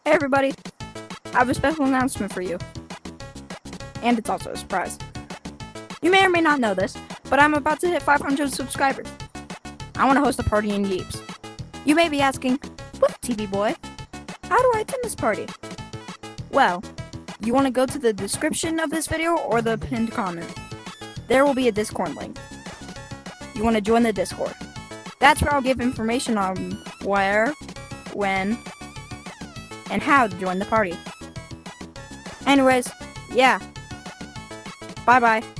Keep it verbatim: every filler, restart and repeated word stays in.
Hey everybody, I have a special announcement for you. And it's also a surprise. You may or may not know this, but I'm about to hit five hundred subscribers. I want to host a party in Yeeps. You may be asking, what, T V boy? How do I attend this party? Well, you want to go to the description of this video or the pinned comment. There will be a Discord link. You want to join the Discord. That's where I'll give information on where, when, and how to join the party. Anyways, yeah. Bye bye.